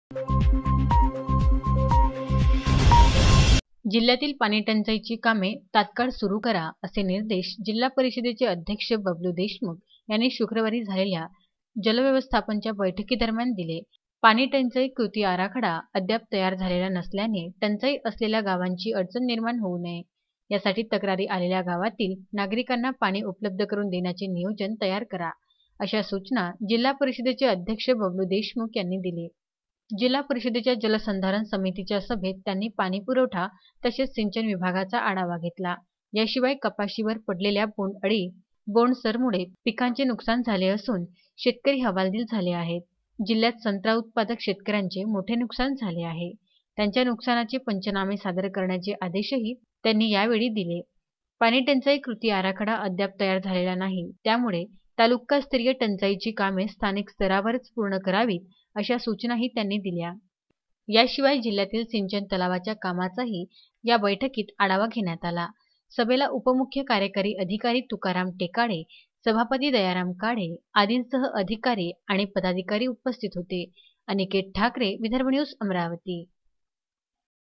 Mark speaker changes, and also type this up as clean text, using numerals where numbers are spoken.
Speaker 1: जिल्ह्यातील पाणी टंचाईची कामे तात्काळ सुरू करा असे निर्देश जिल्हा परिषदेचे अध्यक्ष बबलू देशमुख यांनी शुक्रवारी झालेल्या जलव्यवस्थापनच्या बैठकीदरम्यान दिले। पाणी टंचाई कृती आराखडा अद्याप तयार झालेला नसल्याने टंचाई असलेल्या गावांची अडचण निर्माण होऊ नये यासाठी तक्रारी आलेल्या गावातील नागरिकांना पाणी उपलब्ध करून देण्याचे नियोजन तयार करा, अशा सूचना जिल्हा परिषदेचे अध्यक्ष बबलू देशमुख यांनी दिली। जिल्हा परिषदेच्या जलसंधारण समितीच्या सभेत त्यांनी पाणीपुरवठा तसेच सिंचन विभागाचा आढावा घेतला। याशिवाय कपाशीवर पडलेल्या बोंडअळी, बोंडसरमुळे पिकांचे नुकसान झाले असून शेतकरी हवालदिल झाले आहेत। जिल्ह्यात संत्रा उत्पादक शेतकऱ्यांचे मोठे नुकसान झाले आहे। त्यांच्या नुकसानाचे पंचनामे सादर करण्याचे आदेशही त्यांनी यावेळी दिले। पाणी टंचाई कृती आराखडा अद्याप तयार झालेला नाही, त्यामुळे तालुकास्तरीय टंचाईची कामे स्थानिक स्तरावरच पूर्ण करावीत, अशा सूचनाही त्यांनी दिल्या। याशिवाय जिल्ह्यातील सिंचन तलावाच्या कामाचाही या बैठकीत आढावा घेण्यात आला। सभेला उपमुख्य कार्यकारी अधिकारी तुकाराम टेकाडे, सभापती दयाराम काढे आदींसह अधिकारी आणि पदाधिकारी उपस्थित होते। अनिकेत ठाकरे, विदर्भ न्यूज, अमरावती।